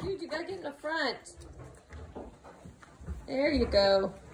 Dude, you gotta get in the front. There you go.